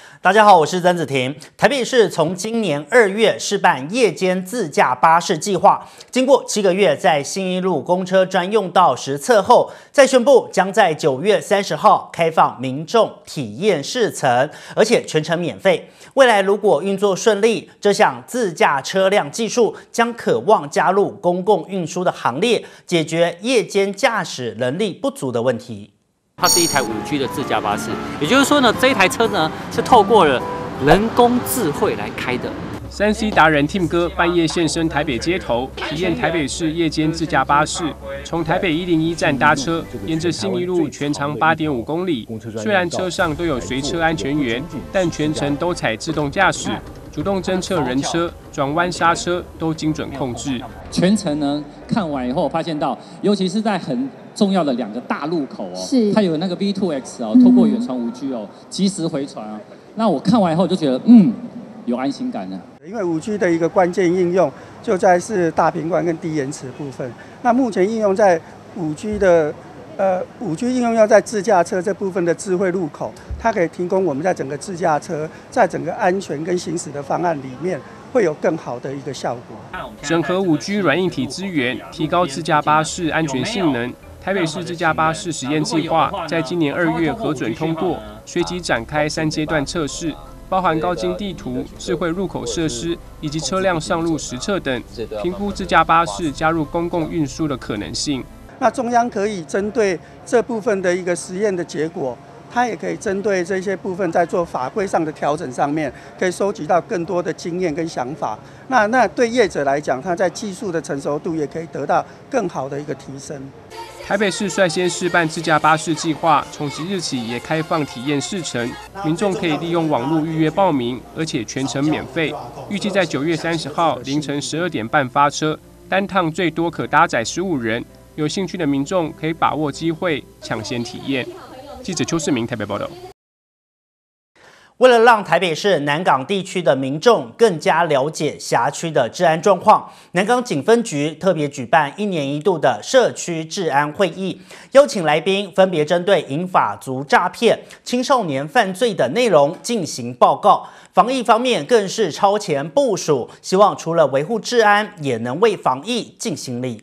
大家好，我是曾子婷。台北市从今年2月试办夜间自驾巴士计划，经过7个月在信义路公车专用道实测后，再宣布将在9月30号开放民众体验试乘，而且全程免费。未来如果运作顺利，这项自驾车辆技术将可望加入公共运输的行列，解决夜间驾驶人力不足的问题。 它是一台5G 的自驾巴士，也就是说呢，这一台车呢是透过了人工智慧来开的。 3C 达人 Tim 哥半夜现身台北街头，体验台北市夜间自驾巴士。从台北101站搭车，沿着信义路全长8.5公里。虽然车上都有随车安全员，但全程都采自动驾驶，主动侦测人车、转弯、刹车都精准控制。 全程呢看完以后，发现到，尤其是在很重要的2个大路口哦，它有那个 V2X 哦，透过远传5G哦，即时回传啊。那我看完以后就觉得，有安心感了。 因为5G 的一个关键应用就在是大频宽跟低延迟部分。那目前应用在5G 应用要在自驾车这部分的智慧路口，它可以提供我们在整个自驾车在整个安全跟行驶的方案里面，会有更好的一个效果。 整合5G 软硬体资源，提高自驾巴士安全性能。台北市自驾巴士实验计划在今年2月核准通过，随即展开3阶段测试，包含高精地图、智慧入口设施以及车辆上路实测等，评估自驾巴士加入公共运输的可能性。 那中央可以针对这部分的一个实验的结果，它也可以针对这些部分在做法规上的调整上面，可以收集到更多的经验跟想法。那对业者来讲，它在技术的成熟度也可以得到更好的一个提升。 台北市率先试办自驾巴士计划，从即日起也开放体验试乘，民众可以利用网络预约报名，而且全程免费。预计在9月30号凌晨12点半发车，单趟最多可搭载15人。有兴趣的民众可以把握机会，抢先体验。记者邱世明台北报道。 为了让台北市南港地区的民众更加了解辖区的治安状况，南港警分局特别举办1年1度的社区治安会议，邀请来宾分别针对银发族诈骗、青少年犯罪的内容进行报告。防疫方面更是超前部署，希望除了维护治安，也能为防疫尽心力。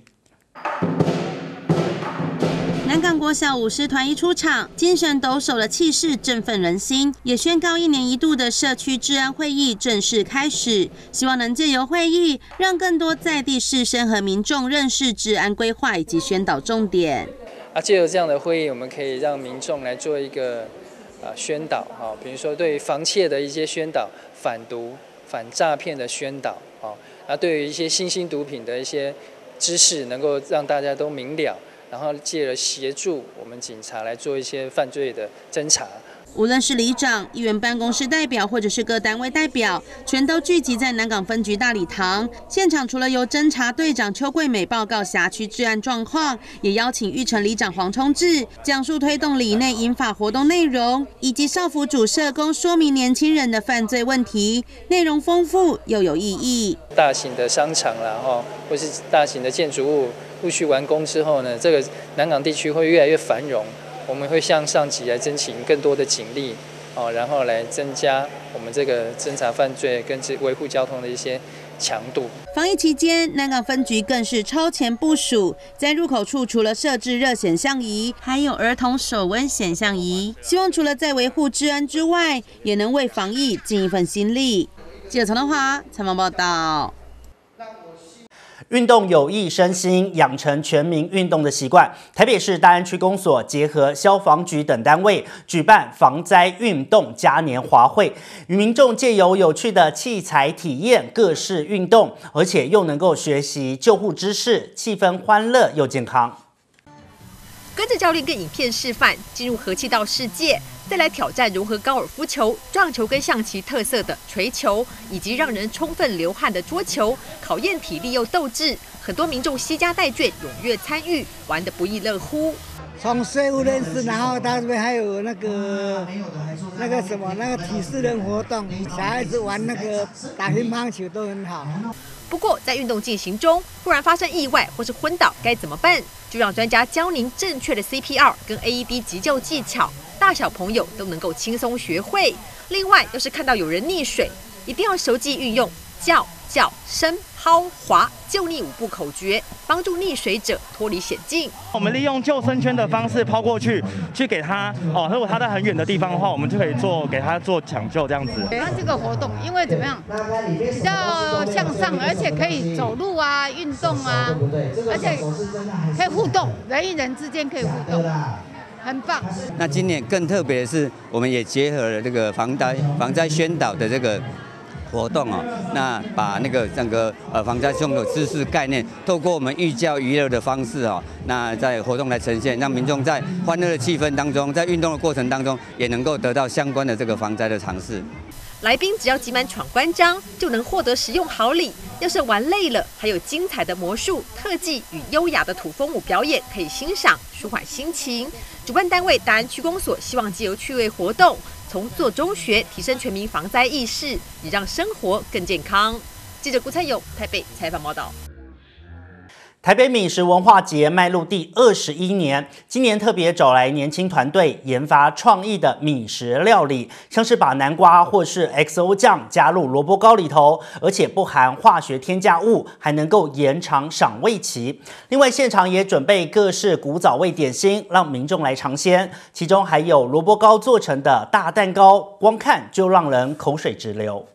南港国小舞狮团一出场，精神抖擞的气势振奋人心，也宣告1年1度的社区治安会议正式开始。希望能借由会议，让更多在地士绅和民众认识治安规划以及宣导重点。 借由这样的会议，我们可以让民众来做一个宣导比如说对于防窃的一些宣导、反毒、反诈骗的宣导对于一些新兴毒品的一些知识，能够让大家都明了。然后借着协助我们警察来做一些犯罪的侦查。 无论是里长、议员办公室代表，或者是各单位代表，全都聚集在南港分局大礼堂。现场除了由侦查队长邱桂美报告辖区治安状况，也邀请玉成里长黄冲志讲述推动里内银发活动内容，以及少辅主社工说明年轻人的犯罪问题，内容丰富又有意义。 大型的商场啦，或是大型的建筑物陆续完工之后呢，这个南港地区会越来越繁荣。我们会向上级来征请更多的警力，然后来增加我们这个侦查犯罪跟维护交通的一些强度。 防疫期间，南港分局更是超前部署，在入口处除了设置热显像仪，还有儿童手温显像仪，希望除了在维护治安之外，也能为防疫尽一份心力。记者陈东华采访报道。 运动有益身心，养成全民运动的习惯。台北市大安区公所结合消防局等单位，举办防灾运动嘉年华会，与民众借由有趣的器材体验各式运动，而且又能够学习救护知识，气氛欢乐又健康。 跟着教练跟影片示范，进入和气道世界。再来挑战融合高尔夫球、撞球跟象棋特色的锤球，以及让人充分流汗的桌球，考验体力又斗志。很多民众携家带眷踊跃参与，玩得不亦乐乎。 从水务认识，然后他这边还有那个体适能活动，小孩子玩那个打乒乓球都很好。 不过在运动进行中，忽然发生意外或是昏倒该怎么办？就让专家教您正确的 CPR 跟 AED 急救技巧。大大小朋友都能够轻松学会。另外，要是看到有人溺水，一定要熟记运用叫、伸、抛、滑、救溺5步口诀，帮助溺水者脱离险境。 我们利用救生圈的方式抛过去，去给他如果他在很远的地方的话，我们就可以给他做抢救这样子。 他这个活动，因为怎么样，比较向上，而且可以走路啊、运动啊，而且可以互动，人与人之间可以互动。很棒。 那今年更特别的是，我们也结合了这个防灾宣导的这个活动哦，那把那个整个防灾用的知识概念，透过我们寓教于乐的方式哦，那在活动来呈现，让民众在欢乐的气氛当中，在运动的过程当中，也能够得到相关的这个防灾的常识。 来宾只要集满闯关章，就能获得实用好礼。要是玩累了，还有精彩的魔术、特技与优雅的土风舞表演可以欣赏，舒缓心情。主办单位大安区公所希望藉由趣味活动，从做中学提升全民防灾意识，也让生活更健康。记者顾灿勇台北采访报道。 台北米食文化节迈入第21年，今年特别找来年轻团队研发创意的米食料理，像是把南瓜或是 XO 酱加入萝卜糕里头，而且不含化学添加物，还能够延长赏味期。另外，现场也准备各式古早味点心，让民众来尝鲜，其中还有萝卜糕做成的大蛋糕，光看就让人口水直流。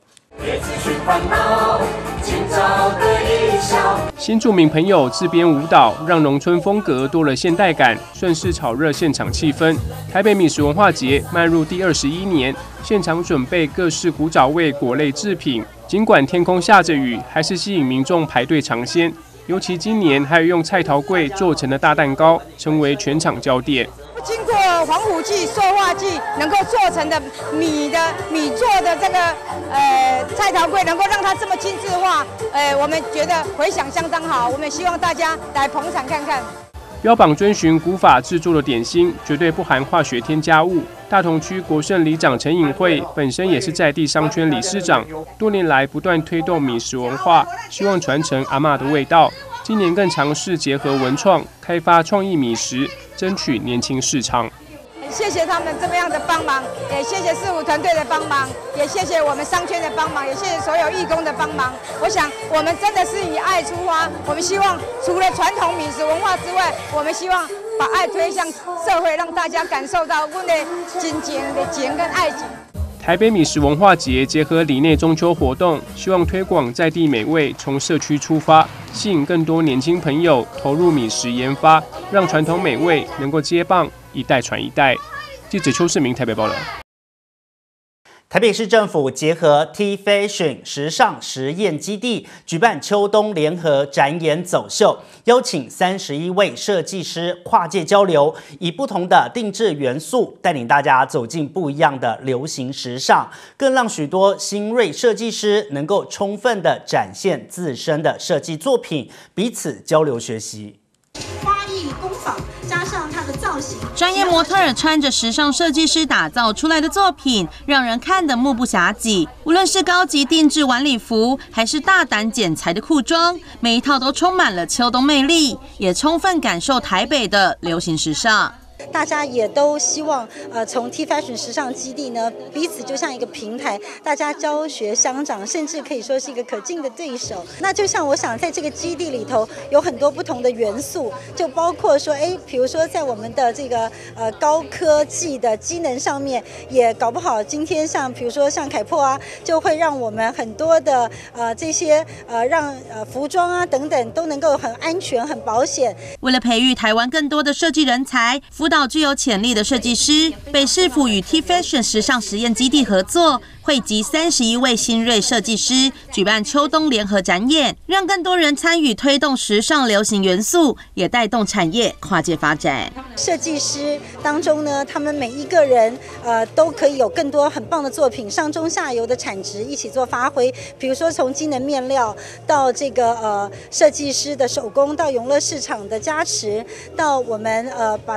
新住民朋友自编舞蹈，让农村风格多了现代感，顺势炒热现场气氛。台北米食文化节迈入第21年，现场准备各式古早味果类制品，尽管天空下着雨，还是吸引民众排队尝鲜。尤其今年还有用菜头粿做成的大蛋糕，成为全场焦点。 经过防腐剂、塑化剂能够做成的米做的这个菜头粿，能够让它这么精致化，我们觉得回响相当好。我们希望大家来捧场看看。 标榜遵循古法制作的点心，绝对不含化学添加物。大同区国盛里长陈颖慧本身也是在地商圈理事长，多年来不断推动米食文化，希望传承阿嬷的味道。今年更尝试结合文创，开发创意米食，争取年轻市场。 谢谢他们这么样的帮忙，也谢谢市府团队的帮忙，也谢谢我们商圈的帮忙，也谢谢所有义工的帮忙。我想我们真的是以爱出发，我们希望除了传统米食文化之外，我们希望把爱推向社会，让大家感受到我们的亲情的情跟爱情。 台北米食文化节结合里内中秋活动，希望推广在地美味，从社区出发，吸引更多年轻朋友投入米食研发，让传统美味能够接棒，一代传一代。记者邱世明台北报道。 台北市政府结合 T Fashion 时尚实验基地举办秋冬联合展演走秀，邀请31位设计师跨界交流，以不同的定制元素带领大家走进不一样的流行时尚，更让许多新锐设计师能够充分的展现自身的设计作品，彼此交流学习。 花艺工坊加上它的造型， 专业模特儿穿着时尚设计师打造出来的作品，让人看得目不暇接。无论是高级定制晚礼服，还是大胆剪裁的裤装，每一套都充满了秋冬魅力，也充分感受台北的流行时尚。 大家也都希望，从 T Fashion 时尚基地呢，彼此就像一个平台，大家教学相长，甚至可以说是一个可敬的对手。那就像我想，在这个基地里头有很多不同的元素，就包括说，比如说在我们的这个高科技的机能上面，也搞不好今天像比如说像凯珀啊，就会让我们很多的这些让服装啊等等都能够很安全、很保险。 为了培育台湾更多的设计人才，辅导具有潜力的设计师，北市府与 T Fashion 时尚实验基地合作，汇集31位新锐设计师，举办秋冬联合展演，让更多人参与推动时尚流行元素，也带动产业跨界发展。 设计师当中呢，他们每一个人都可以有更多很棒的作品，上中下游的产值一起做发挥。比如说从机能面料到这个设计师的手工，到永乐市场的加持，到我们把他们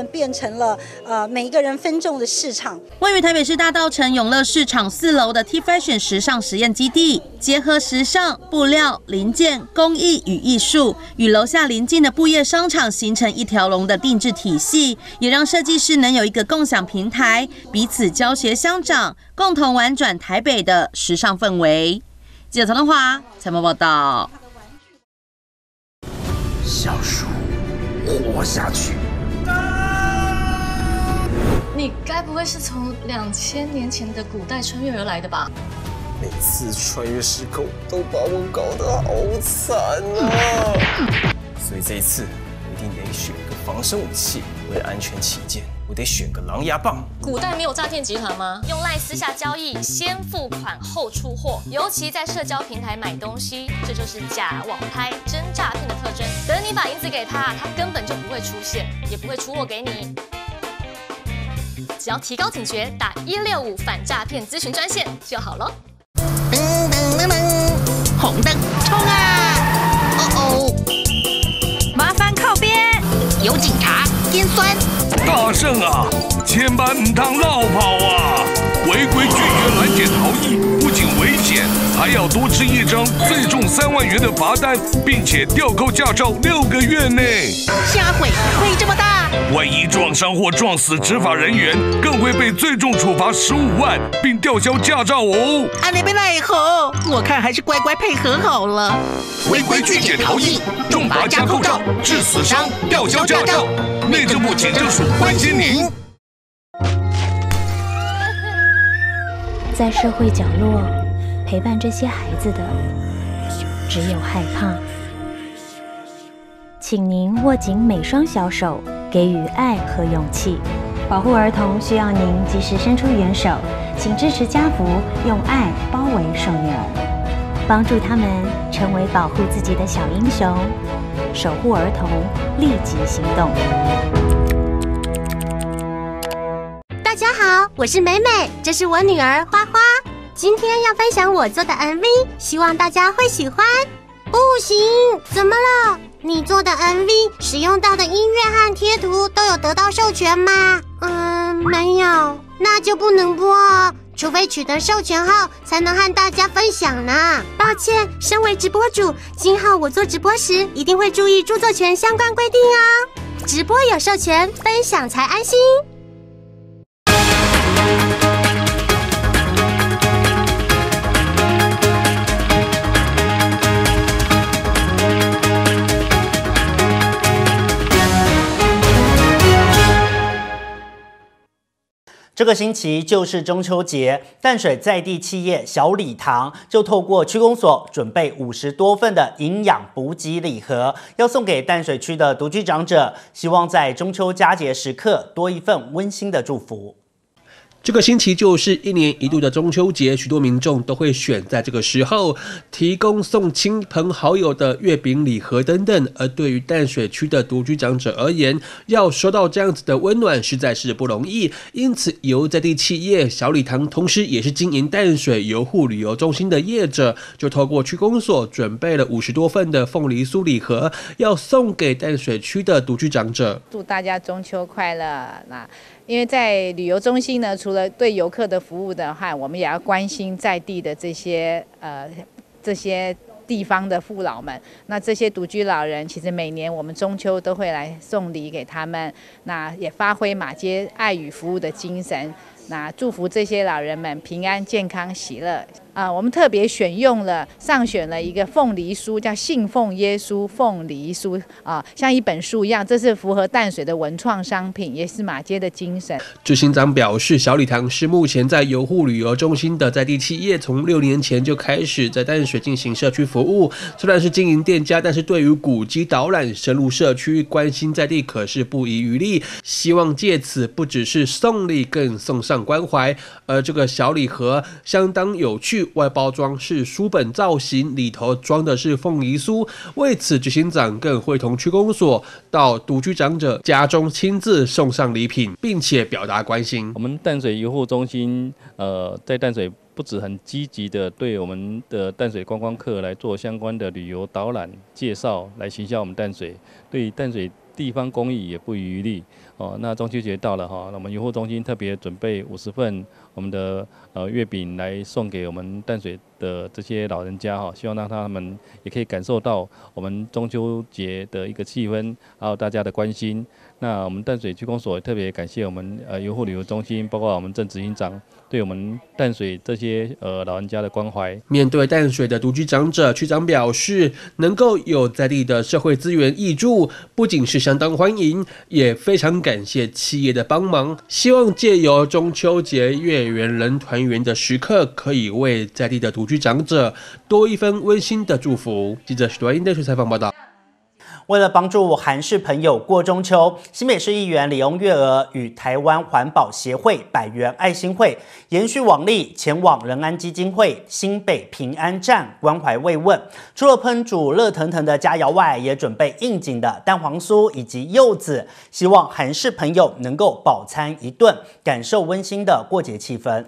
变成了每一个人分众的市场。 位于台北市大稻埕永乐市场4楼的 T Fashion 时尚实验基地，结合时尚、布料、零件、工艺与艺术，与楼下邻近的布业商场形成一条龙的定制体系，也让设计师能有一个共享平台，彼此教学相长，共同玩转台北的时尚氛围。记者曹东华采访报道。 小树活下去。 你该不会是从2000年前的古代穿越而来的吧？ 每次穿越时空都把我搞得好惨啊！所以这一次我一定得选个防身武器，为了安全起见，我得选个狼牙棒。 古代没有诈骗集团吗？用赖私下交易，先付款后出货，尤其在社交平台买东西，这就是假网拍、真诈骗的特征。等你把银子给他，他根本就不会出现，也不会出货给你。只要提高警觉，打165反诈骗咨询专线就好了。 噔噔噔噔，红灯冲啊！哦，麻烦靠边，有警察，尖酸。 大圣啊，千万唔通落跑啊！违规拒绝拦检逃逸，不仅危险，还要多吃一张最重3万元的罚单，并且吊扣驾照6个月内。 瞎毁，会这么大？ 万一撞伤或撞死执法人员，更会被最重处罚15万，并吊销驾照哦。 啊，你别奈何，我看还是乖乖配合好了。 违规拒检逃逸，重罚加扣照，致死伤，吊销驾照。内政部警政署关心您。 在社会角落陪伴这些孩子的，只有害怕。请您握紧每双小手，给予爱和勇气。保护儿童需要您及时伸出援手，请支持家福用爱包围受虐儿，帮助他们成为保护自己的小英雄。守护儿童，立即行动。 大家好，我是美美，这是我女儿花花。今天要分享我做的 MV， 希望大家会喜欢。不行，怎么了？你做的 MV 使用到的音乐和贴图都有得到授权吗？没有，那就不能播哦，除非取得授权后才能和大家分享呢。抱歉，身为直播主，今后我做直播时一定会注意著作权相关规定哦。直播有授权，分享才安心。 这个星期就是中秋节，淡水在地企业小礼堂就透过区公所准备50多份的营养补给礼盒，要送给淡水区的独居长者，希望在中秋佳节时刻多一份温馨的祝福。 这个星期就是1年1度的中秋节，许多民众都会选在这个时候提供送亲朋好友的月饼礼盒等等。而对于淡水区的独居长者而言，要收到这样子的温暖实在是不容易。因此，由在地企业小礼堂，同时也是经营淡水游护旅游中心的业者，就透过区公所准备了50多份的凤梨酥礼盒，要送给淡水区的独居长者。 祝大家中秋快乐！因为在旅游中心呢，除了对游客的服务的话，我们也要关心在地的这些地方的父老们。那这些独居老人，其实每年我们中秋都会来送礼给他们，那也发挥马街爱与服务的精神，那祝福这些老人们平安、健康、喜乐。我们特别上选了一个凤梨酥，叫信奉耶稣凤梨酥像一本书一样，这是符合淡水的文创商品，也是马街的精神。 执行长表示，小礼堂是目前在游护旅游中心的在地企业，从6年前就开始在淡水进行社区服务。虽然是经营店家，但是对于古迹导览、深入社区、关心在地，可是不遗余力。希望借此不只是送礼，更送上关怀。而这个小礼盒相当有趣。外包装是书本造型，里头装的是凤梨酥。为此，执行长更会同区公所到独居长者家中亲自送上礼品，并且表达关心。 我们淡水游护中心，在淡水不止很积极的对我们的淡水观光客来做相关的旅游导览介绍，来行销我们淡水，对淡水地方公益也不遗余力哦。那中秋节到了哈，那我们渔护中心特别准备50份我们的月饼来送给我们淡水的这些老人家哈，希望让他们也可以感受到我们中秋节的一个气氛，还有大家的关心。那我们淡水区公所也特别感谢我们渔护旅游中心，包括我们郑执行长对我们淡水这些老人家的关怀。 面对淡水的独居长者，区长表示，能够有在地的社会资源挹注，不仅是相当欢迎，也非常感谢企业的帮忙。希望借由中秋节月圆人团圆的时刻，可以为在地的独居长者多一份温馨的祝福。记者许多英的采访报道。 为了帮助韩氏朋友过中秋，新北市议员李翁月娥与台湾环保协会百元爱心会延续往例，前往仁安基金会新北平安站关怀慰问。除了烹煮热腾腾的佳肴外，也准备应景的蛋黄酥以及柚子，希望韩氏朋友能够饱餐一顿，感受温馨的过节气氛。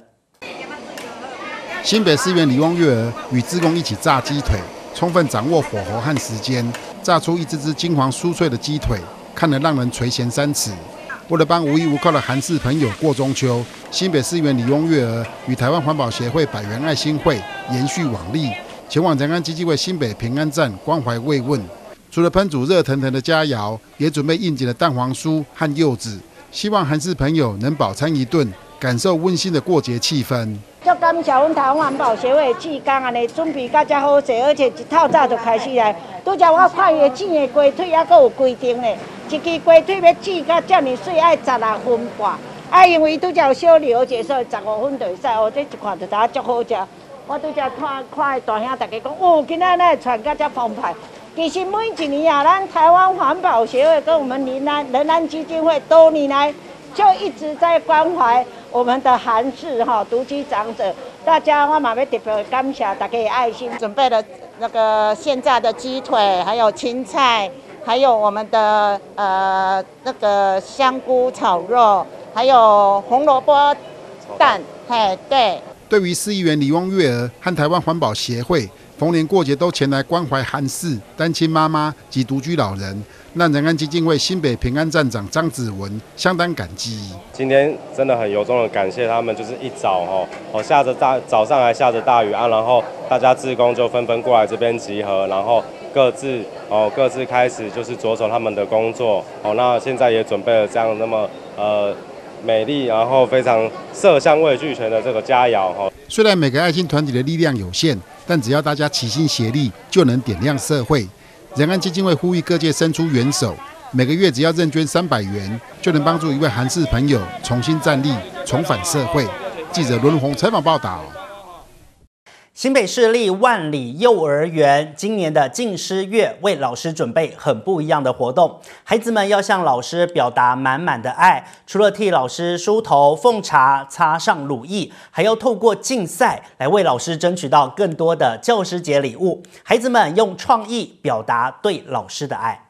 新北市议员李翁月娥与志工一起炸鸡腿，充分掌握火候和时间，炸出一只只金黄酥脆的鸡腿，看得让人垂涎3尺。为了帮无依无靠的韩氏朋友过中秋，新北市议员李翁月娥与台湾环保协会百元爱心会延续往例，前往仁安基金会新北平安站关怀慰问。除了烹煮热腾腾的佳肴，也准备应景的蛋黄酥和柚子，希望韩氏朋友能饱餐一顿，感受温馨的过节气氛。 足感谢阮台湾环保协会的志工安尼准备甲遮好势，而且一透早就开始来。拄则我看伊的煎的鸡腿还佫有规定咧，一支鸡腿要煎甲遮尔水，爱16分半。啊，因为拄则有小了解，所以15分就会使。哦，这一看就知影足好食。我拄则看大兄大家讲，哦，今仔咱传甲遮澎湃。其实每一年啊，咱台湾环保协会跟我们仁安基金会多年来就一直在关怀我们的韩氏独居长者，大家我嘛要特别感谢大家的爱心，准备了那个现炸的鸡腿，还有青菜，还有我们的那个香菇炒肉，还有红萝卜蛋，嘿，对。 对于市议员李翁月娥和台湾环保协会，逢年过节都前来关怀韩氏、单亲妈妈及独居老人，让仁安基金会新北平安站长张子文相当感激。 今天真的很由衷的感谢他们，就是一早早上还下着大雨啊，然后大家志工就纷纷过来这边集合，然后各自开始就是着手他们的工作。那现在也准备了这样那么美丽，然后非常色香味俱全的这个佳肴。 虽然每个爱心团体的力量有限，但只要大家齐心协力，就能点亮社会。仁安基金会呼吁各界伸出援手，每个月只要认捐300元，就能帮助一位韩氏朋友重新站立，重返社会。记者伦宏采访报道。 新北市立万里幼儿园今年的敬师月为老师准备很不一样的活动，孩子们要向老师表达满满的爱，除了替老师梳头、奉茶、擦上乳液，还要透过竞赛来为老师争取到更多的教师节礼物。孩子们用创意表达对老师的爱。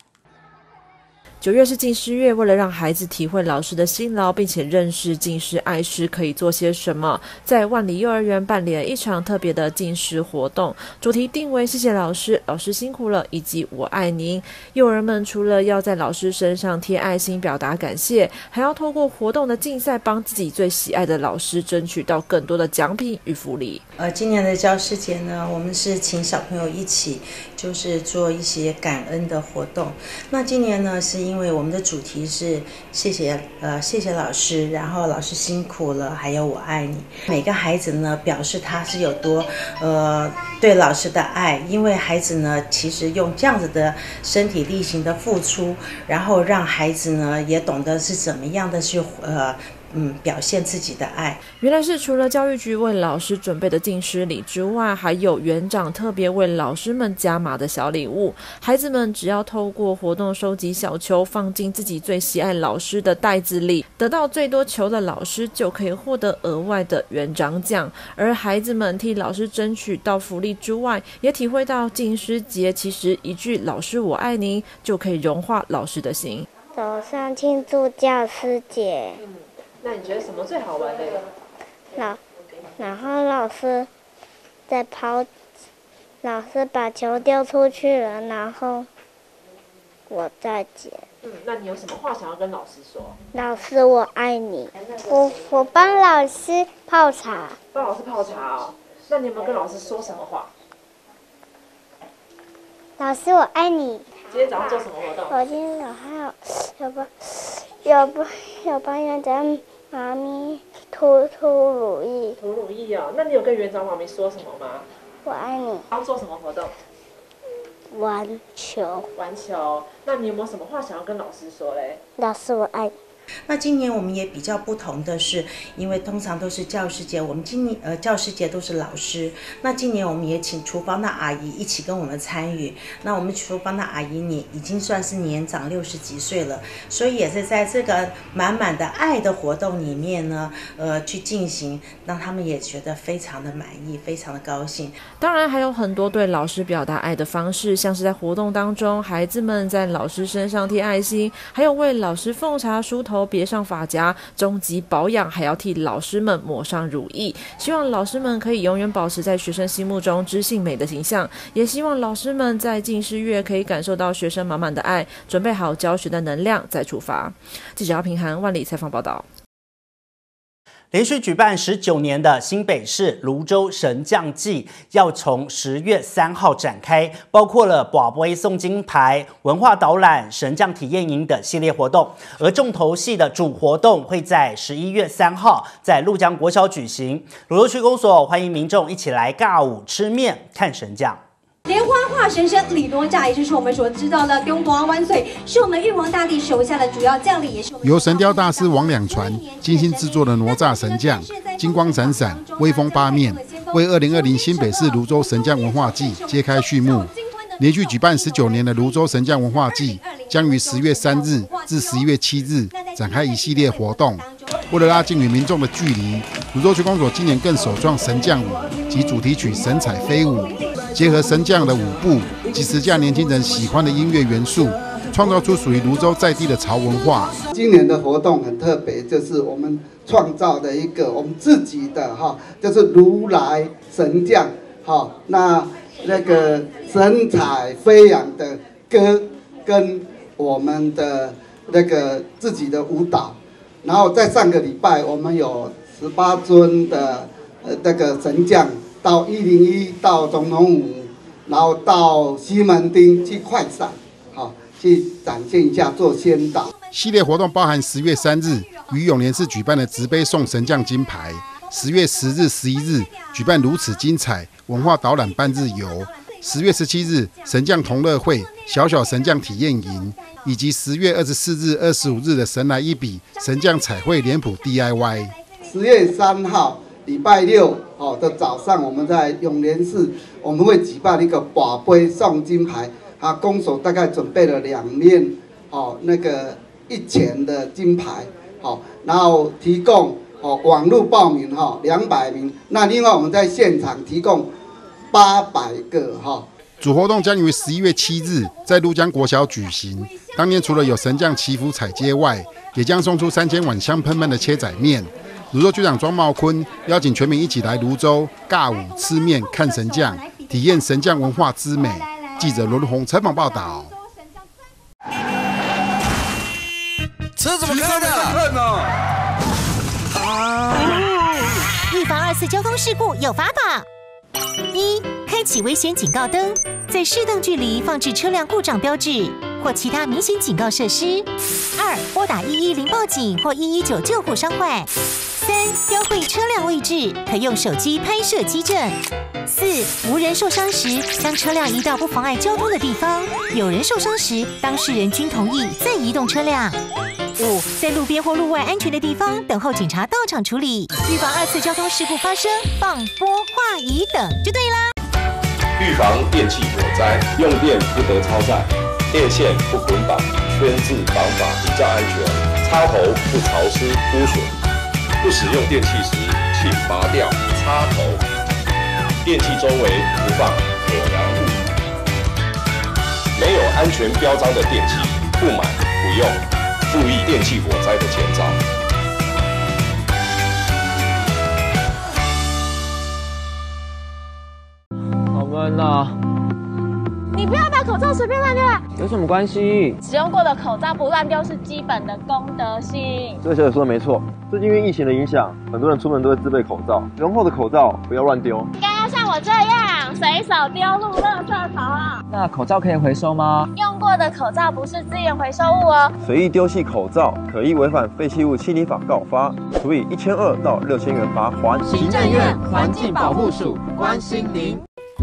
9月是敬师月，为了让孩子体会老师的辛劳，并且认识敬师爱师可以做些什么，在万里幼儿园办理了一场特别的敬师活动，主题定为谢谢老师，老师辛苦了，以及我爱您。幼儿们除了要在老师身上贴爱心表达感谢，还要透过活动的竞赛，帮自己最喜爱的老师争取到更多的奖品与福利。 今年的教师节呢，我们是请小朋友一起就是做一些感恩的活动。那今年呢，是因为我们的主题是谢谢老师，然后老师辛苦了，还有我爱你。每个孩子呢，表示他是有多对老师的爱，因为孩子呢，其实用这样子的身体力行的付出，然后让孩子呢也懂得是怎么样的去表现自己的爱。 原来是除了教育局为老师准备的敬师礼之外，还有园长特别为老师们加码的小礼物。孩子们只要透过活动收集小球，放进自己最喜爱老师的袋子里，得到最多球的老师就可以获得额外的园长奖。而孩子们替老师争取到福利之外，也体会到敬师节其实一句老师我爱您就可以融化老师的心。 早上庆祝教师节。 那你觉得什么最好玩的？ 然后老师把球丢出去了，然后我再捡。 那你有什么话想要跟老师说？ 老师，我爱你。我帮老师泡茶。 帮老师泡茶哦。那你有没有跟老师说什么话？ 老师，我爱你。 今天早上做什么活动？ 我今天早上有帮园长妈咪涂乳液。 涂乳液哦。那你有跟园长妈咪说什么吗？ 我爱你。 要做什么活动？ 玩球。 玩球。那你有没有什么话想要跟老师说嘞？ 老师，我爱你。 那今年我们也比较不同的是，因为通常都是教师节，我们今年教师节都是老师。那今年我们也请厨房的阿姨一起跟我们参与。那我们厨房的阿姨已经算是年长60几岁了，所以也是在这个满满的爱的活动里面呢，去进行，让他们也觉得非常的满意，非常的高兴。 当然还有很多对老师表达爱的方式，像是在活动当中，孩子们在老师身上贴爱心，还有为老师奉茶梳头、别上发夹，终极保养还要替老师们抹上乳液，希望老师们可以永远保持在学生心目中知性美的形象，也希望老师们在进师月可以感受到学生满满的爱，准备好教学的能量再出发。记者姚平涵、万里采访报道。连续举办19年的新北市泸州神将祭要从10月3号展开，包括了拔杯送金牌、文化导览、神将体验营等系列活动。而重头戏的主活动会在11月3号在鹭江国小举行。泸州区公所欢迎民众一起来尬舞、吃面、看神将。 莲花化神生李多炸，也就是我们所知道的中国万岁，是我们玉皇大帝手下的主要将领，也是由神雕大师王两传精心制作的哪吒神将，金光闪闪，威风八面，为2020新北市泸州神将文化季揭开序幕。连续举办19年的泸州神将文化季，将于10月3日至11月7日展开一系列活动。为了拉近与民众的距离，泸州区公所今年更首创神将舞及主题曲神采飞舞，结合神将的舞步及时下年轻人喜欢的音乐元素，创造出属于泸州在地的潮文化。 今年的活动很特别，就是我们创造的一个我们自己的就是如来神将那个神采飞扬的歌，跟我们的那个自己的舞蹈。然后在上个礼拜，我们有18尊的那个神将到101到总统府，然后到西门町去快闪，去展现一下做先导。 系列活动包含10月3日于永联市举办的直杯送神将金牌，10月10日、11日举办如此精彩文化导览半日游，10月17日神将同乐会小小神将体验营，以及10月24日、25日的神来一笔神将彩绘脸谱 DIY。 10月3号礼拜六的早上，我们在永联市我们会举办一个拔杯送金牌，公所大概准备了2面那个1000的金牌，然后提供网络报名200名，那另外我们在现场提供800个主活动将于11月7日在鹭江国小举行。当天除了有神将祈福彩街外，也将送出3000碗香喷喷的切仔面。泸州区长庄茂坤邀请全民一起来泸州尬舞、吃面、看神将，体验神将文化之美。记者罗รุ่宏采访报道。 车怎么开的？ 预防2次交通事故有法宝： 1. 开启危险警告灯，在适当距离放置车辆故障标志或其他明显警告设施。2. 拨打110报警或119救护伤患。3. 标会车辆位置，可用手机拍摄机证。4. 无人受伤时，将车辆移到不妨碍交通的地方；有人受伤时，当事人均同意再移动车辆。5. 在路边或路外安全的地方等候警察到场处理，预防2次交通事故发生，放拨话仪等就对啦。 预防电器火灾，用电不得超载，电线不捆绑，圈字绑法比较安全，插头不潮湿污损。不使用电器时，请拔掉插头。电器周围不放可燃物。没有安全标章的电器，不买不用，注意电器火灾的前兆。 好闷啊！ 你不要把口罩随便乱丢啊！ 有什么关系？ 使用过的口罩不乱丢是基本的公德心。 这小姐说的没错，最近因为疫情的影响，很多人出门都会自备口罩，使用后的口罩不要乱丢。 应该要像我这样随手丢入垃圾桶。 那口罩可以回收吗？ 用过的口罩不是资源回收物哦。 随意丢弃口罩，可依违反废弃物清理法告发，处以1200到6000元罚锾。 行政院环境保护署关心您。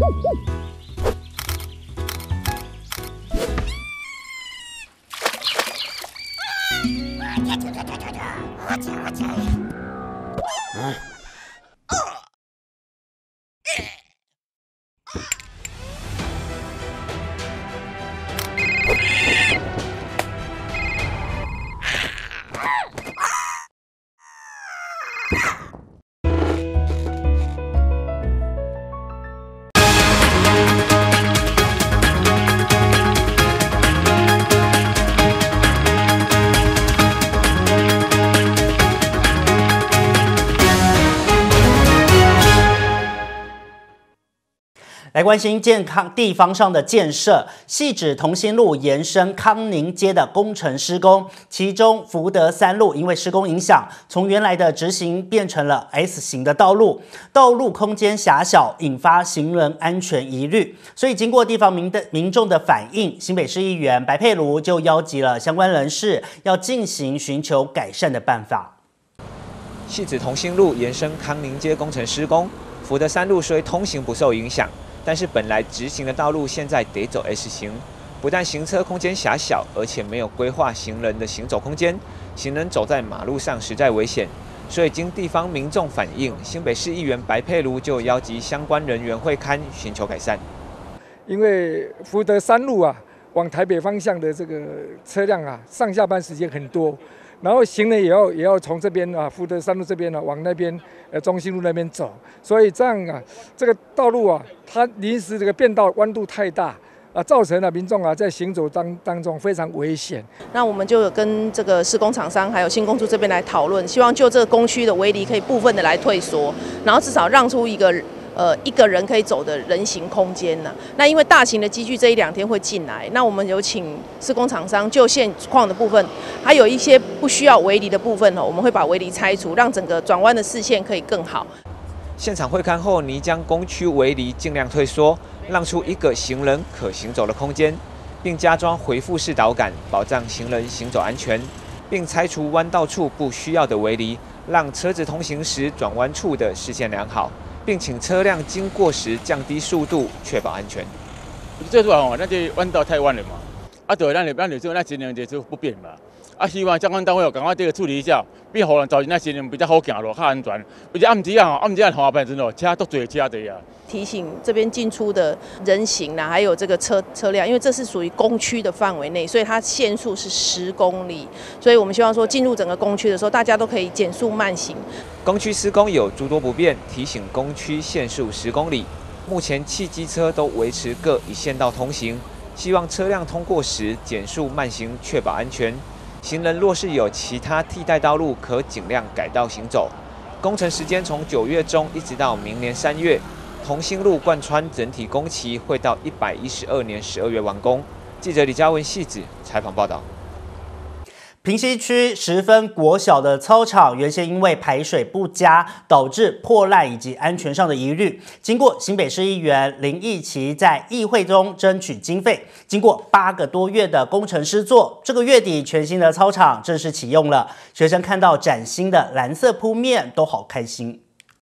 来关心健康地方上的建设，汐止同心路延伸康宁街的工程施工，其中福德3路因为施工影响，从原来的直行变成了 S 型的道路，道路空间狭小，引发行人安全疑虑。所以经过地方民众的反映，新北市议员白佩如就邀集了相关人士，要进行寻求改善的办法。 汐止同心路延伸康宁街工程施工，福德3路虽通行不受影响，但是本来直行的道路现在得走 S 型，不但行车空间狭小，而且没有规划行人的行走空间，行人走在马路上实在危险。所以经地方民众反映，新北市议员白佩如就邀集相关人员会勘，寻求改善。 因为福德3路啊，往台北方向的这个车辆啊，上下班时间很多。然后行人也要从这边啊，福德3路这边啊，往那边中心路那边走，所以这样啊，这个道路啊，它临时这个变道弯度太大啊，造成了民众啊在行走当中非常危险。 那我们就有跟这个施工厂商还有新工处这边来讨论，希望就这个工区的围篱可以部分的来退缩，然后至少让出一个人可以走的人行空间呢。那因为大型的机具这1-2天会进来，那我们有请施工厂商就现况的部分，还有一些不需要围篱的部分我们会把围篱拆除，让整个转弯的视线可以更好。 现场会勘后，拟将工区围篱尽量退缩，让出一个行人可行走的空间，并加装回复式导杆，保障行人行走安全，并拆除弯道处不需要的围篱，让车子通行时转弯处的视线良好。并请车辆经过时降低速度，确保安全。 这次咱这弯道太弯了嘛，对，咱就那行人就不便嘛。希望相关单位赶快这个处理一下，变好人造成那行人比较好行路，较安全。而且暗时红白灯车都多车的呀。 提醒这边进出的人行啦，还有这个车辆，因为这是属于工区的范围内，所以它限速是10公里，所以我们希望说进入整个工区的时候，大家都可以减速慢行。 工区施工有诸多不便，提醒工区限速10公里。目前汽机车都维持各一线道通行，希望车辆通过时减速慢行，确保安全。行人若是有其他替代道路，可尽量改道行走。工程时间从9月中一直到明年3月。同心路贯穿整体工期会到112年12月完工。记者李嘉文汐止采访报道。 平溪区10分国小的操场原先因为排水不佳，导致破烂以及安全上的疑虑。经过新北市议员林义琪在议会中争取经费，经过8个多月的工程施作，这个月底全新的操场正式启用了。学生看到崭新的蓝色铺面，都好开心。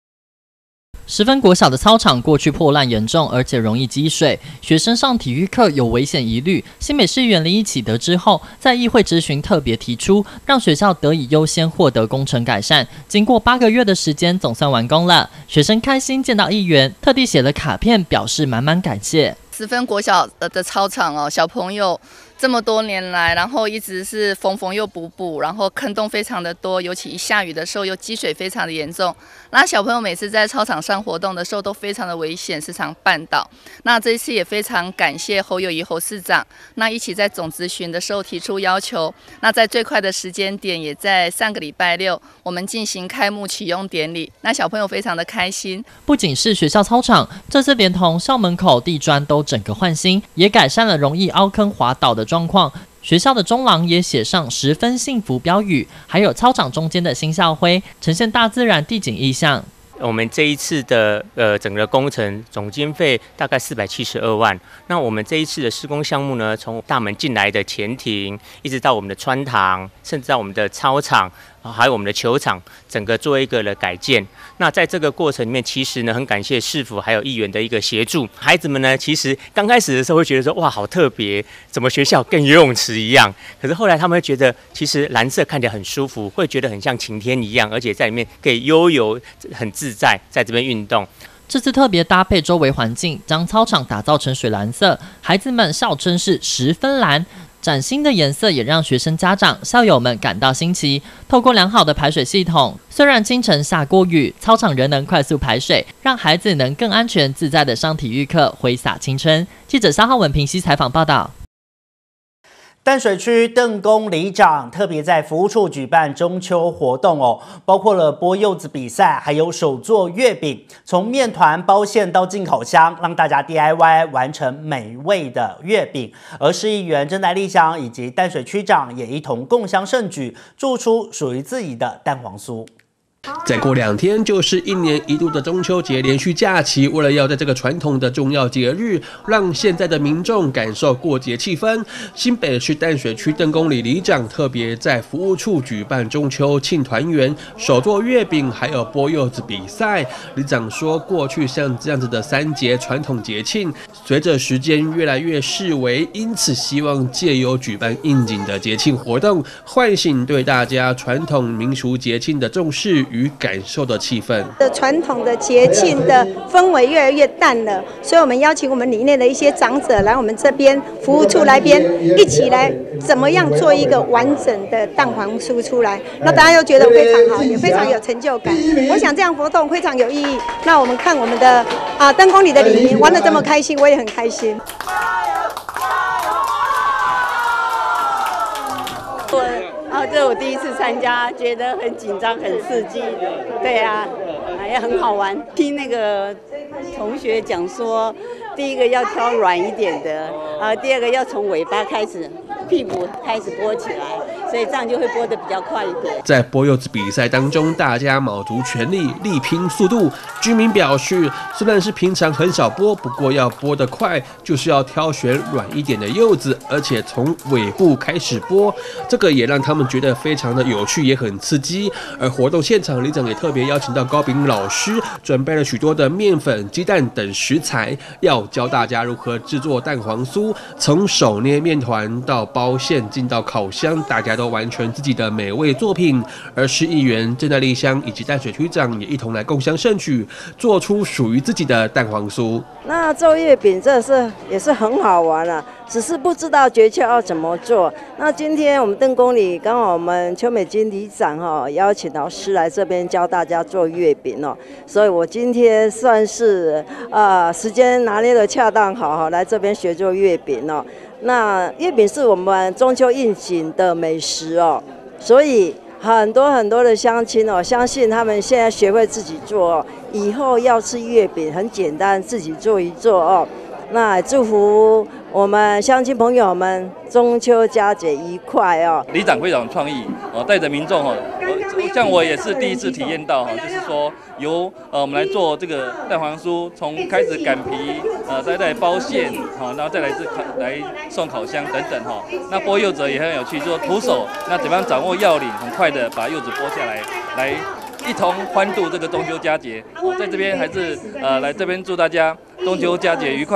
10分国小的操场过去破烂严重，而且容易积水，学生上体育课有危险疑虑。新北市议员林义琪得知后，在议会质询特别提出，让学校得以优先获得工程改善。经过8个月的时间，总算完工了。学生开心见到议员，特地写了卡片，表示满满感谢。 10分国小的操场小朋友这么多年来，然后一直是缝缝又补补，然后坑洞非常的多，尤其一下雨的时候又积水非常的严重。 那小朋友每次在操场上活动的时候都非常的危险，时常绊倒。那这一次也非常感谢侯友宜侯市长，那一起在总咨询的时候提出要求，那在最快的时间点，也在上个礼拜六，我们进行开幕启用典礼。那小朋友非常的开心。 不仅是学校操场，这次连同校门口地砖都整个换新，也改善了容易凹坑滑倒的状况。学校的中廊也写上10分幸福标语，还有操场中间的新校徽，呈现大自然地景意象。 我们这一次的整个工程总经费大概472万。那我们这一次的施工项目呢，从大门进来的前庭，一直到我们的穿堂，甚至到我们的操场，还有我们的球场，整个做一个的改建。那在这个过程里面，其实呢，很感谢市府还有议员的一个协助。孩子们呢，其实刚开始的时候会觉得说，哇，好特别，怎么学校跟游泳池一样？可是后来他们会觉得，其实蓝色看起来很舒服，会觉得很像晴天一样，而且在里面可以悠游，很自在，在这边运动。 这次特别搭配周围环境，将操场打造成水蓝色，孩子们笑称是10分蓝。崭新的颜色也让学生、家长、校友们感到新奇。透过良好的排水系统，虽然清晨下过雨，操场仍能快速排水，让孩子能更安全自在地上体育课，挥洒青春。记者肖浩文平西采访报道。 淡水区邓公里长特别在服务处举办中秋活动哦，包括了剥柚子比赛，还有手做月饼，从面团包馅到进烤箱，让大家 DIY 完成美味的月饼。而市议员郑代丽香以及淡水区长也一同共襄盛举，做出属于自己的蛋黄酥。 再过2天就是1年1度的中秋节连续假期，为了要在这个传统的重要节日，让现在的民众感受过节气氛，新北市淡水区邓公里里长特别在服务处举办中秋庆团圆、手做月饼，还有剥柚子比赛。里长说，过去像这样子的3节传统节庆，随着时间越来越式微，因此希望借由举办应景的节庆活动，唤醒对大家传统民俗节庆的重视与感受的气氛。 传统的节庆的氛围越来越淡了，所以我们邀请我们里面的一些长者来我们这边服务处来边，一起来怎么样做一个完整的蛋黄酥出来，那大家又觉得非常好，也非常有成就感。我想这样活动非常有意义。那我们看我们的邓公里的里民玩得这么开心，我也很开心。 这是我第一次参加，觉得很紧张、很刺激，对啊，也很好玩。听那个同学讲说，第一个要挑软一点的，第二个要从尾巴开始，屁股开始剥起来，所以这样就会剥得比较快一点。 在剥柚子比赛当中，大家卯足全力，力拼速度。居民表示，虽然是平常很少剥，不过要剥得快，就是要挑选软一点的柚子，而且从尾部开始剥，这个也让他们觉得非常的有趣，也很刺激。而活动现场，里长也特别邀请到糕饼老师，准备了许多的面粉、鸡蛋等食材，要教大家如何制作蛋黄酥，从手捏面团到包馅进到烤箱，大家都完成自己的美味作品。而市议员郑代丽香以及淡水区长也一同来共襄盛举，做出属于自己的蛋黄酥。 那做月饼这也是很好玩啊，只是不知道诀窍要怎么做。那今天我们邓公里刚好我们邱美金里长邀请老师来这边教大家做月饼哦，所以我今天算是时间拿捏的恰当好来这边学做月饼哦。那月饼是我们中秋应景的美食哦，所以很多的乡亲哦，相信他们现在学会自己做哦，以后要吃月饼很简单，自己做一做哦。那祝福我们乡亲朋友们中秋佳节愉快哦！ 里长非常创意哦，带着民众哦，像我也是第一次体验到哈，就是说由我们来做这个蛋黄酥，从开始擀皮再来包馅然后再来送烤箱等等哈。那剥柚子也很有趣，说徒手那怎么样掌握要领，很快的把柚子剥下来一同欢度这个中秋佳节。在这边还是来这边祝大家中秋佳节愉快。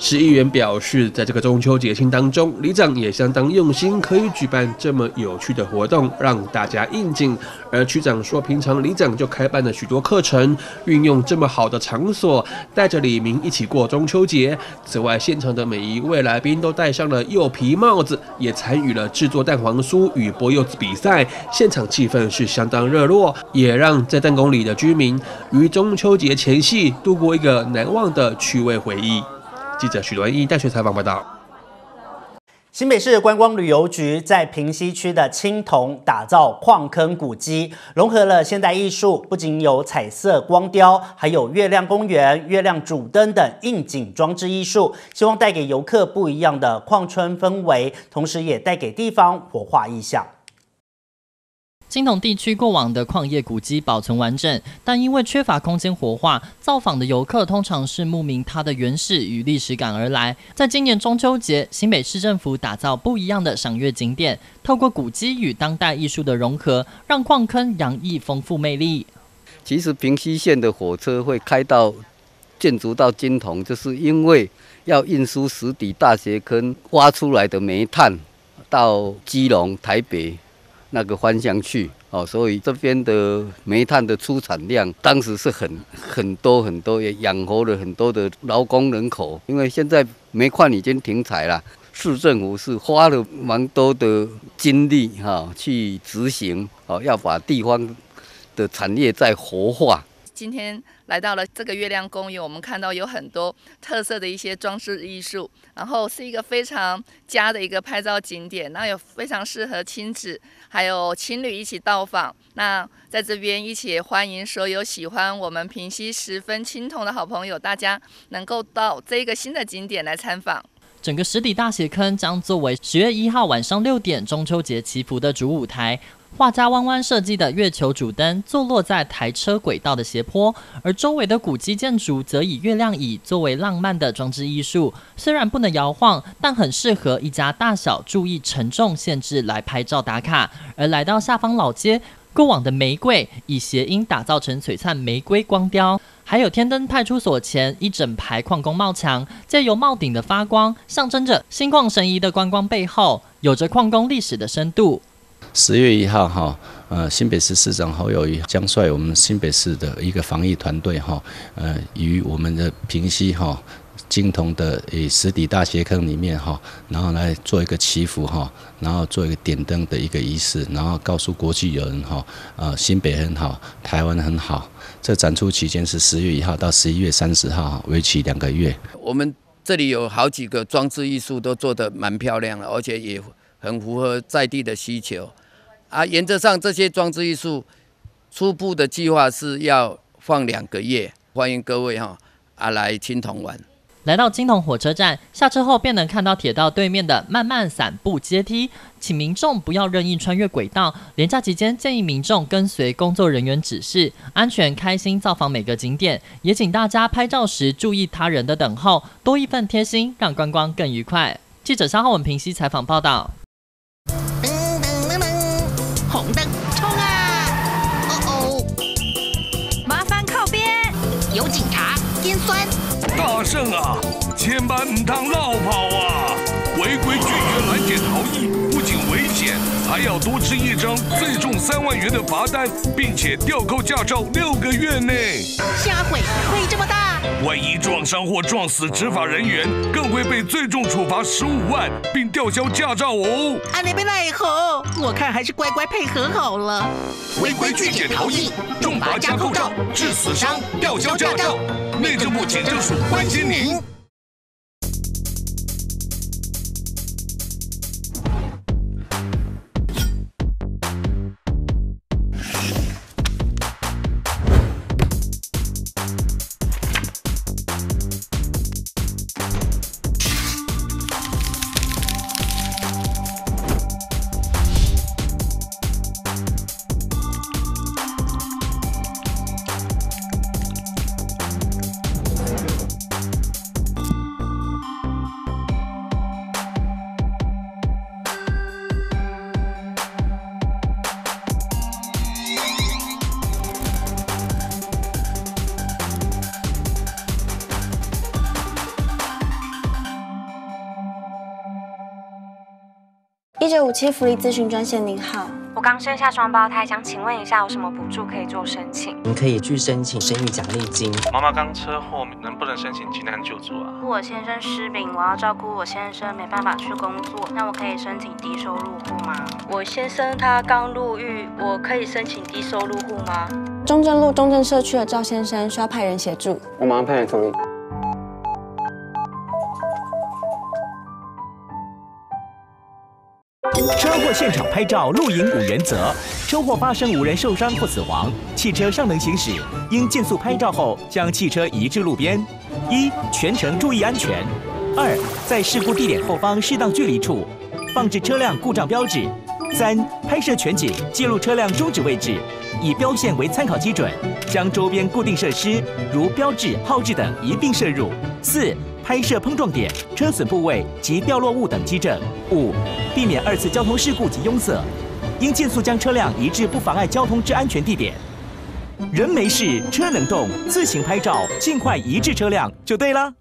市议员表示，在这个中秋节庆当中，里长也相当用心，可以举办这么有趣的活动，让大家应景。而区长说，平常里长就开办了许多课程，运用这么好的场所，带着里民一起过中秋节。此外，现场的每一位来宾都戴上了柚皮帽子，也参与了制作蛋黄酥与剥柚子比赛，现场气氛是相当热络，也让在蛋公里的居民于中秋节前夕度过一个难忘的趣味回忆。记者许伦义带学采访报道。 新北市观光旅游局在平溪区的青铜打造矿坑古迹，融合了现代艺术，不仅有彩色光雕，还有月亮公园、月亮主灯等应景装置艺术，希望带给游客不一样的矿村氛围，同时也带给地方活化意象。 青铜地区过往的矿业古迹保存完整，但因为缺乏空间活化，造访的游客通常是慕名它的原始与历史感而来。在今年中秋节，新北市政府打造不一样的赏月景点，透过古迹与当代艺术的融合，让矿坑洋溢丰富魅力。 其实平溪线的火车会开到建筑到金铜，就是因为要运输石底大斜坑挖出来的煤炭到基隆、台北那个方向去哦，所以这边的煤炭的出产量当时是很多，也养活了很多的劳工人口。因为现在煤矿已经停采了，市政府是花了蛮多的精力去执行要把地方的产业再活化。 今天来到了这个月亮公园，我们看到有很多特色的一些装饰艺术，然后是一个非常佳的一个拍照景点，那有非常适合亲子还有情侣一起到访。那在这边一起也欢迎所有喜欢我们平溪十分青铜的好朋友，大家能够到这个新的景点来参访。 整个石底大斜坑将作为10月1号晚上6点中秋节祈福的主舞台。画家弯弯设计的月球主灯坐落在台车轨道的斜坡，而周围的古迹建筑则以月亮椅作为浪漫的装置艺术。虽然不能摇晃，但很适合一家大小注意承重限制来拍照打卡。而来到下方老街，过往的玫瑰以谐音打造成璀璨玫瑰光雕，还有天灯派出所前一整排矿工帽墙，借由帽顶的发光，象征着心旷神怡的观光背后，有着矿工历史的深度。 10月1号新北市市长侯友宜将率我们新北市的一个防疫团队与我们的平溪金铜的石底大斜坑里面然后来做一个祈福然后做一个点灯的一个仪式，然后告诉国际友人新北很好，台湾很好。这展出期间是10月1号到11月30号，为期2个月。 我们这里有好几个装置艺术都做得蛮漂亮的，而且也很符合在地的需求。原则上这些装置艺术初步的计划是要放2个月，欢迎各位来青铜玩。 来到金铜火车站，下车后便能看到铁道对面的漫漫散步阶梯，请民众不要任意穿越轨道。连假期间建议民众跟随工作人员指示，安全开心造访每个景点。也请大家拍照时注意他人的等候，多一份贴心，让观光更愉快。记者肖浩文平溪采访报道。 红灯冲啊！麻烦靠边，有警察尖酸。 大圣啊，千万唔通落跑啊！违规拒绝拦检逃逸，不仅危险，还要多吃1张最重3万元的罚单，并且吊扣驾照6个月内。 下回会这么大？ 万一撞伤或撞死执法人员，更会被最重处罚15万，并吊销驾照哦。 你别奈何，我看还是乖乖配合好了。 违规拒检逃逸，重罚加扣照，致死伤，吊销驾照。内政部警政署关心您。 1957福利咨询专线，您好，我刚生下双胞胎，想请问一下有什么补助可以做申请？ 您可以去申请生育奖励金。 妈妈刚车祸，能不能申请急难救助啊？ 我先生失明，我要照顾我先生，没办法去工作，那我可以申请低收入户吗？ 我先生他刚入狱，我可以申请低收入户吗？ 中正路中正社区的赵先生需要派人协助， 我马上派人处理。 车祸现场拍照录影5原则：车祸发生无人受伤或死亡，汽车尚能行驶，应尽速拍照后将汽车移至路边。1. 全程注意安全。2. 在事故地点后方适当距离处放置车辆故障标志。3. 拍摄全景，记录车辆终止位置，以标线为参考基准，将周边固定设施如标志、号志等一并摄入。4. 拍摄碰撞点、车损部位及掉落物等基证。5. 避免2次交通事故及拥塞，应尽速将车辆移至不妨碍交通之安全地点。人没事，车能动，自行拍照，尽快移至车辆就对了。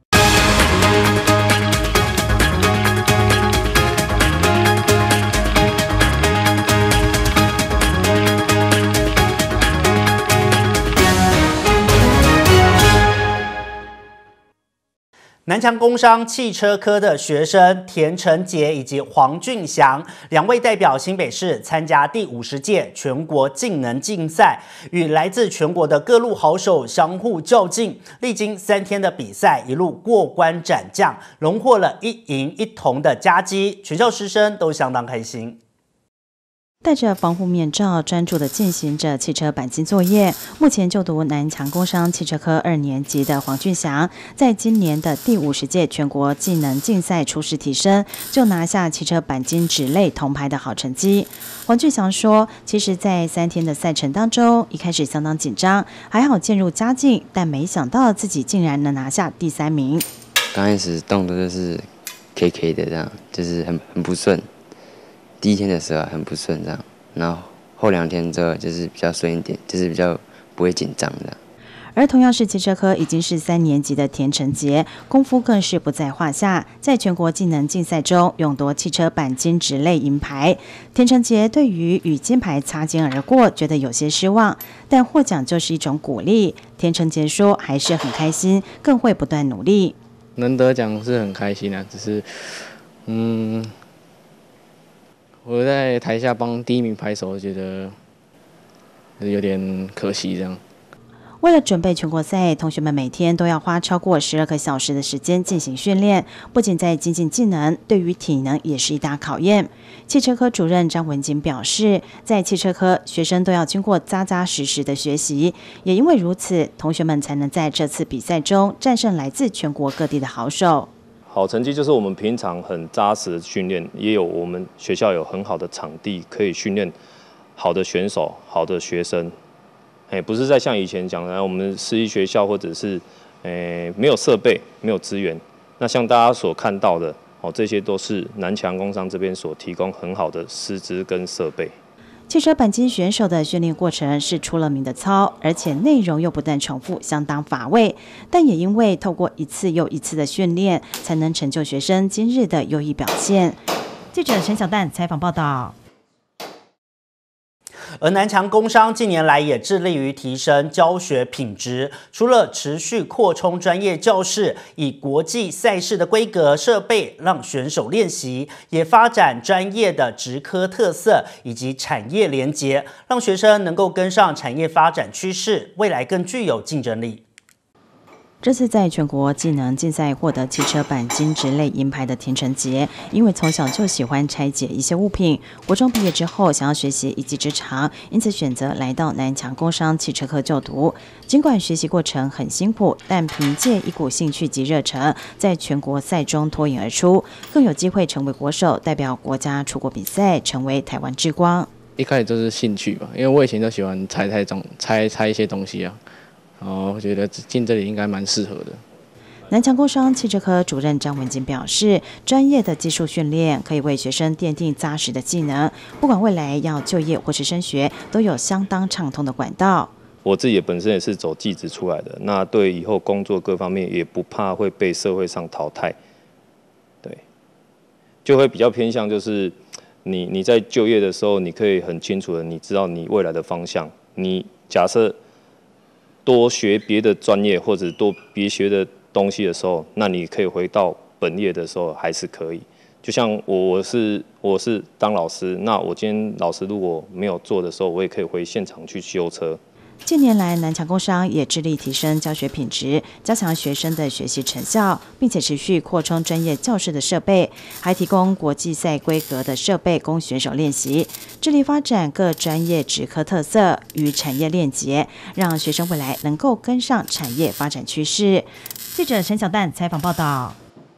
南强工商汽车科的学生田承杰以及黄俊祥2位代表新北市参加第50届全国竞能竞赛，与来自全国的各路好手相互较劲，历经3天的比赛，一路过关斩将，荣获了1银1铜的佳绩，全校师生都相当开心。 戴着防护面罩，专注地进行着汽车钣金作业。目前就读南强工商汽车科2年级的黄俊祥，在今年的第50届全国技能竞赛初试提升，就拿下汽车钣金纸类铜牌的好成绩。黄俊祥说，其实在3天的赛程当中，一开始相当紧张，还好渐入佳境，但没想到自己竟然能拿下第3名。 刚开始动的就是 KK 的这样，就是很不顺。第1天的时候很不顺这样，然后后2天之后就是比较顺一点，就是比较不会紧张的。 而同样是汽车科已经是3年级的田承杰，功夫更是不在话下，在全国技能竞赛中勇夺汽车钣金纸类银牌。田承杰对于与金牌擦肩而过，觉得有些失望，但获奖就是一种鼓励。田承杰说还是很开心，更会不断努力。 能得奖是很开心啊，只是我在台下帮第1名拍手，我觉得有点可惜这样。 为了准备全国赛，同学们每天都要花超过12个小时的时间进行训练，不仅在精进技能，对于体能也是一大考验。汽车科主任张文锦表示，在汽车科，学生都要经过扎扎实实的学习，也因为如此，同学们才能在这次比赛中战胜来自全国各地的好手。 好成绩就是我们平常很扎实的训练，也有我们学校有很好的场地可以训练好的选手、好的学生。不是在像以前讲的，我们私立学校或者是没有设备、没有资源。那像大家所看到的，这些都是南强工商这边所提供很好的师资跟设备。 汽车钣金选手的训练过程是出了名的糙，而且内容又不断重复，相当乏味。但也因为透过一次又一次的训练，才能成就学生今日的优异表现。记者陈小蛋采访报道。 而南强工商近年来也致力于提升教学品质，除了持续扩充专业教室，以国际赛事的规格设备让选手练习，也发展专业的职科特色以及产业连结，让学生能够跟上产业发展趋势，未来更具有竞争力。 这次在全国技能竞赛获得汽车钣金纸类银牌的田承杰，因为从小就喜欢拆解一些物品，国中毕业之后想要学习一技之长，因此选择来到南强工商汽车科就读。尽管学习过程很辛苦，但凭借一股兴趣及热忱，在全国赛中脱颖而出，更有机会成为国手，代表国家出国比赛，成为台湾之光。 一开始就是兴趣吧，因为我以前都喜欢拆一些东西啊。我觉得进这里应该蛮适合的。 南强工商汽车科主任张文锦表示，专业的技术训练可以为学生奠定扎实的技能，不管未来要就业或是升学，都有相当畅通的管道。 我自己本身也是走技职出来的，那对以后工作各方面也不怕会被社会上淘汰，对，就会比较偏向就是你在就业的时候，你可以很清楚的，你知道你未来的方向。你假设多学别的专业或者多别学的东西的时候，那你可以回到本业的时候还是可以。就像我是当老师，那我今天老师如果没有做的时候，我也可以回现场去修车。 近年来，南强工商也致力提升教学品质，加强学生的学习成效，并且持续扩充专业教室的设备，还提供国际赛规格的设备供选手练习，致力发展各专业职科特色与产业链接，让学生未来能够跟上产业发展趋势。记者陈小蛋采访报道。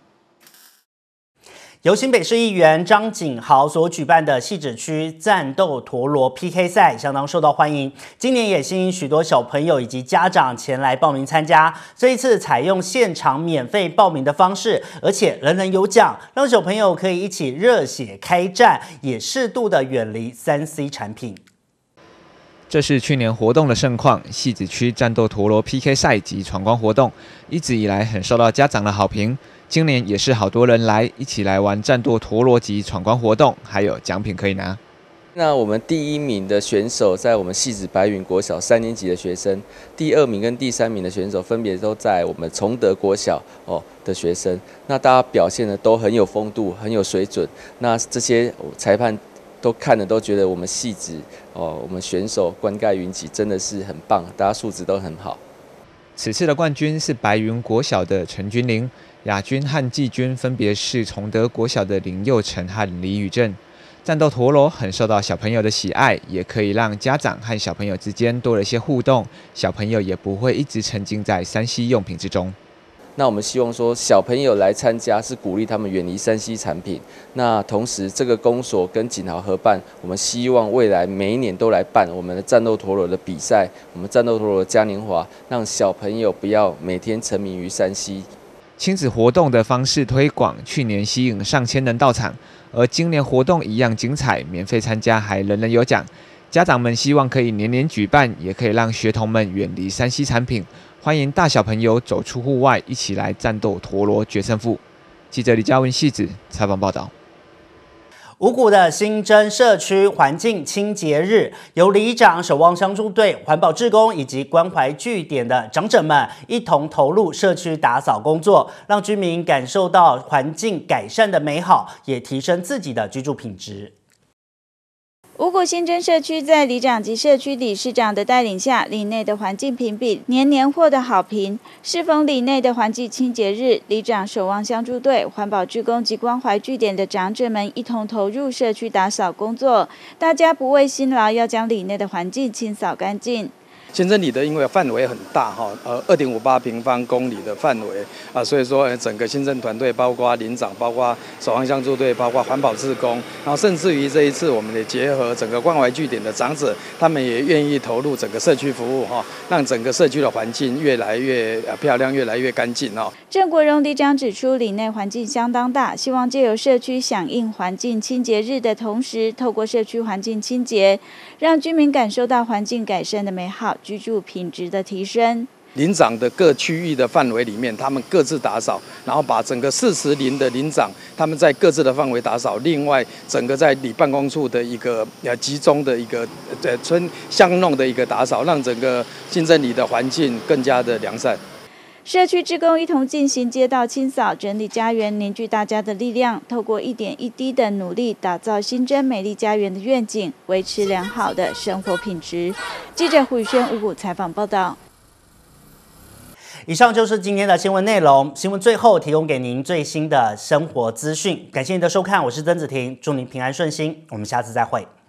由新北市议员张景豪所举办的汐止区战斗陀螺 PK 赛相当受到欢迎，今年也吸引许多小朋友以及家长前来报名参加。这一次采用现场免费报名的方式，而且人人有奖，让小朋友可以一起热血开战，也适度的远离3C 产品。 这是去年活动的盛况，汐止区战斗陀螺 PK 赛及闯关活动，一直以来很受到家长的好评。今年也是好多人来，一起来玩战斗陀螺及闯关活动，还有奖品可以拿。 那我们第1名的选手在我们汐止白云国小3年级的学生，第2名跟第3名的选手分别都在我们崇德国小的学生。那大家表现的都很有风度，很有水准。那这些裁判都看了都觉得我们汐止我们选手冠盖云集，真的是很棒，大家素质都很好。 此次的冠军是白云国小的陈君玲，亚军和季军分别是崇德国小的林佑成和李宇正。战斗陀螺很受到小朋友的喜爱，也可以让家长和小朋友之间多了一些互动，小朋友也不会一直沉浸在3C 用品之中。 那我们希望说小朋友来参加是鼓励他们远离3C 产品。那同时这个公所跟景豪合办，我们希望未来每一年都来办我们的战斗陀螺的比赛，我们战斗陀螺嘉年华，让小朋友不要每天沉迷于3C。 亲子活动的方式推广，去年吸引上千人到场，而今年活动一样精彩，免费参加还人人有奖。家长们希望可以年年举办，也可以让学童们远离3C 产品。欢迎大小朋友走出户外，一起来战斗陀螺决胜负。记者李嘉文汐止采访报道。 五股的新增社区环境清洁日，由里长、守望相助队、环保志工以及关怀据点的长者们一同投入社区打扫工作，让居民感受到环境改善的美好，也提升自己的居住品质。 五股新增社区在里长及社区理事长的带领下，里内的环境评比年年获得好评。适逢里内的环境清洁日，里长、守望相助队、环保志工及关怀据点的长者们一同投入社区打扫工作，大家不畏辛劳，要将里内的环境清扫干净。 新增里的因为范围很大哈，2.58平方公里的范围啊，所以说整个新增团队包括邻长、包括守望相助队、包括环保志工，然后甚至于这一次我们也结合整个关怀据点的长者，他们也愿意投入整个社区服务哈，让整个社区的环境越来越漂亮，越来越干净哦。 郑国荣里长指出，里内环境相当大，希望借由社区响应环境清洁日的同时，透过社区环境清洁，让居民感受到环境改善的美好，居住品质的提升。 邻长的各区域的范围里面，他们各自打扫，然后把整个40邻的邻长他们在各自的范围打扫，另外整个在里办公处的一个集中的一个村巷弄的一个打扫，让整个新增里的环境更加的良善。 社区志工一同进行街道清扫、整理家园，凝聚大家的力量，透过一点一滴的努力，打造新增美丽家园的愿景，维持良好的生活品质。记者胡宇轩、五股采访报道。 以上就是今天的新闻内容。新闻最后提供给您最新的生活资讯。感谢您的收看，我是曾子婷，祝您平安顺心，我们下次再会。